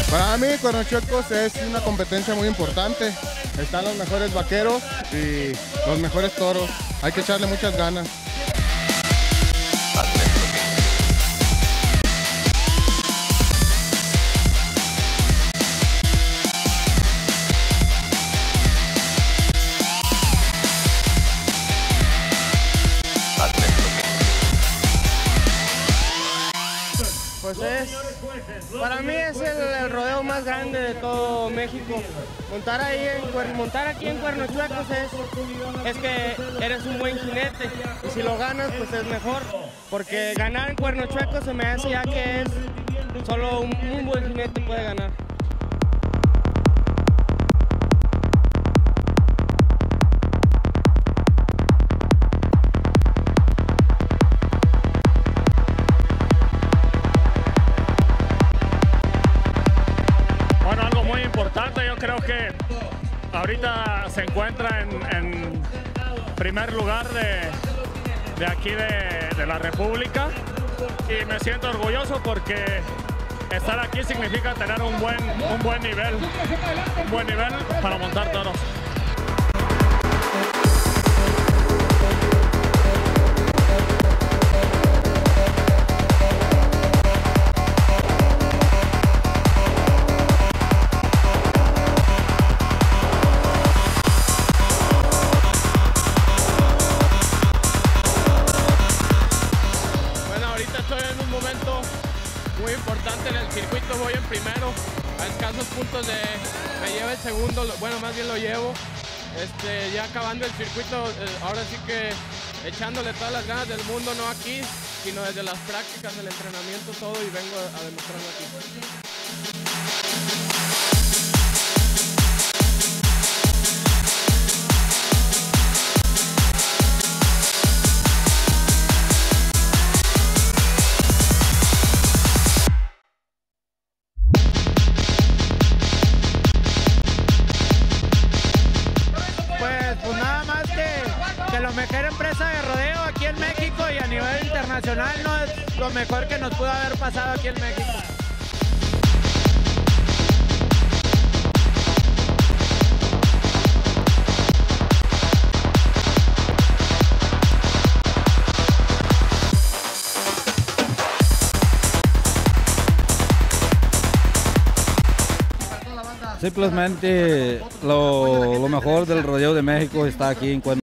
Para mí, Cuernos Chuecos es una competencia muy importante. Están los mejores vaqueros y los mejores toros. Hay que echarle muchas ganas. Pues para mí es el rodeo más grande de todo México. Montar aquí en Cuernos Chuecos es que eres un buen jinete y si lo ganas pues es mejor, porque ganar en Cuernos Chuecos se me hace ya que es solo un buen jinete puede ganar. Yo creo que ahorita se encuentra en primer lugar de aquí de la República y me siento orgulloso porque estar aquí significa tener un buen nivel para montar toros. Muy importante en el circuito, voy en primero, a escasos puntos me lleva el segundo, bueno, más bien lo llevo, ya acabando el circuito, ahora sí que echándole todas las ganas del mundo, no aquí, sino desde las prácticas, el entrenamiento, todo, y vengo a demostrarlo aquí. Pues nada más que la mejor empresa de rodeo aquí en México y a nivel internacional no es lo mejor que nos pudo haber pasado aquí en México. Simplemente lo mejor del rodeo de México está aquí en Cuernos.